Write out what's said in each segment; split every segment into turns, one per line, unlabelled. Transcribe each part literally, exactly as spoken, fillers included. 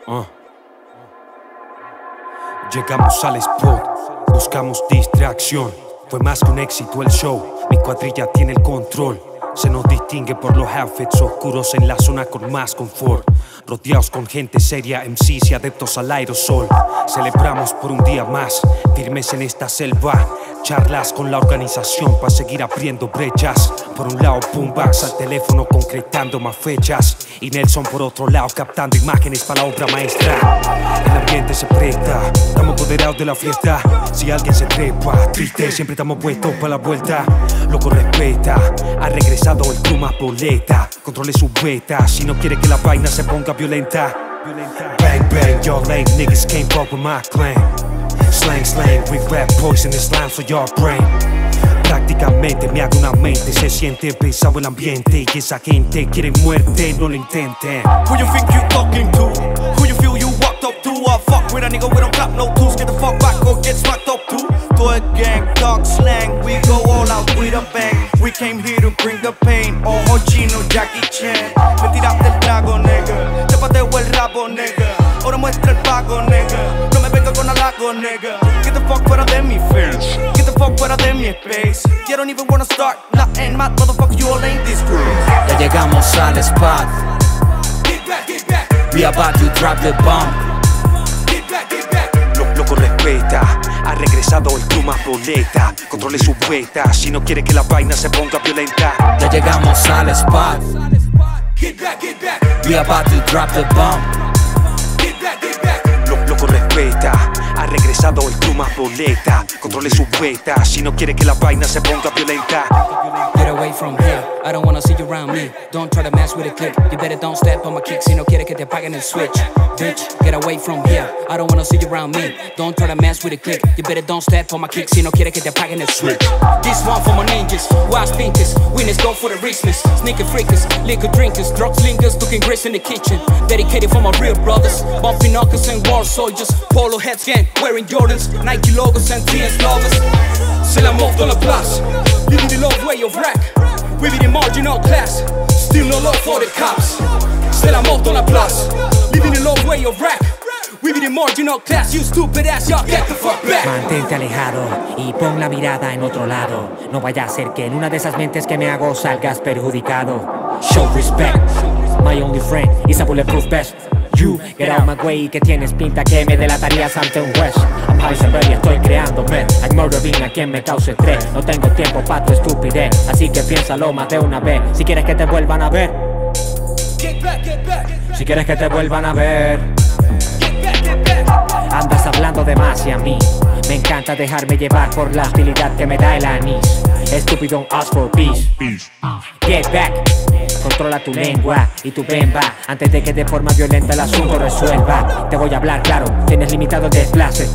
Uh. Llegamos al spot, buscamos distracción. Fue más que un éxito el show, mi cuadrilla tiene el control. Se nos distingue por los outfits oscuros en la zona con más confort. Rodeados con gente seria, M Cs y adeptos al aerosol. Celebramos por un día más, firmes en esta selva. Charlas con la organización para seguir abriendo brechas. Por un lado, boombox al teléfono concretando más fechas. Y Nelson por otro lado captando imágenes para la obra maestra. El ambiente se presta, estamos apoderados de la fiesta. Si alguien se trepa, triste, siempre estamos puestos para la vuelta. Loco respeta, ha regresado el crew más boleta. Controle su beta, si no quiere que la vaina se ponga violenta. Bang bang, y'all lame niggas can't fuck with my clan. Slang slang, we rap poisonous slime for your brain. Prácticamente me hago una mente, se siente pesado el ambiente. Y esa gente quiere muerte, no lo intenten.
Who you think you talking to? Who you feel you walked up to? I fuck with a nigga, we don't clap no tools. Get the fuck back or get smacked up too. To a gang, talk slang, we go all out with a bang. We came here to bring the pain. Ojo chino, Jackie Chan. Me tiraste el trago, nigga. Te pateo el rabo, nigga. Ahora muestra el pago, nigga. No me venga con halago, nigga. Get the fuck fuera de mi face. Get the fuck fuera de mi space. You don't even wanna start, not end, mad motherfucker, you all ain't this great.
Ya llegamos al spot.
Get back, get back.
We about to drop the bomb.
Get back, get back.
Lo, loco respeta, ha regresado el crew más boleta. Controle su beta, si no quiere que la vaina se ponga violenta.
Ya llegamos al spot.
Get back, get back.
We about to drop the bomb.
Get back, get back.
Lo, loco respeta, ha regresado el crew más boleta. Controle su beta, si no quiere que la vaina se ponga violenta.
Get away from here, I don't wanna see you around me. Don't try to mess with a click, you better don't step on my kicks. Si no quiere que te paguen el switch. Bitch, get away from here, I don't wanna see you around me. Don't try to mess with a click, you better don't step on my kicks. Si no quiere que te paguen el switch. This one for my ninjas, wild thinkers. Winners go for the richness. Sneaker freakers, liquor drinkers. Drug slingers, cooking grits in the kitchen. Dedicated for my real brothers. Bumping knuckles and war soldiers. Polo heads gang, wearing Jordans. Nike logos and T S logos. C'est la mort dans la place. Living the long way of rap. We be the marginal class. Still no love for the cops. C'est la mort dans la place. Living the long way of rap. We be the marginal class. You stupid ass, y'all get the fuck back.
Mantente alejado y pon la mirada en otro lado. No vaya a ser que en una de esas mentes que me hago salgas perjudicado. Show respect. My only friend is a bulletproof vest. You, get out my way, que tienes pinta que me delatarías ante un juez. I'm Heisenberg y estoy creando men. I'm murdering a quien me cause estrés. No tengo tiempo pa' tu estupidez, así que piénsalo más de una vez. Si quieres que te vuelvan a ver,
Get back, get back.
si quieres que te vuelvan a ver,
Get back, get back.
andas hablando de más y a mí me encanta dejarme llevar por la hostilidad que me da el anís. Estúpido, don't ask for peace. Get back. Controla tu lengua y tu bemba antes de que de forma violenta el asunto resuelva. Te voy a hablar claro, tienes limitado el desplace.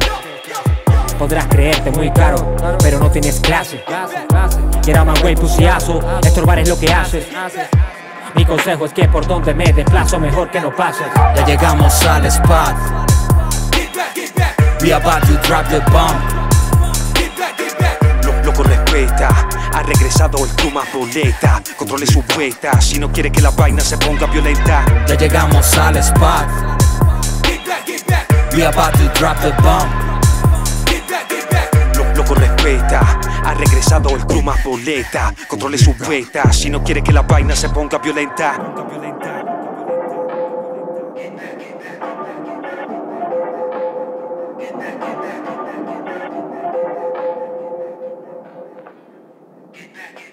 Podrás creerte muy caro, pero no tienes clase. Get out my way, pusiazo, estorbar es lo que haces. Mi consejo es que por donde me desplazo mejor que no pases.
Ya llegamos al spot.
Get back, get back.
We about to drop the bomb.
Get back, get back.
Lo, loco respeta, ha regresado el crew más boleta. Controle su beta, si no quiere que la vaina se ponga violenta.
Ya llegamos al spot.
Get back, get back.
We about to drop the bomb.
Get back, get back.
Lo, loco respeta, ha regresado el crew más boleta. Controle su beta, si no quiere que la vaina se ponga violenta.
Get back, get back.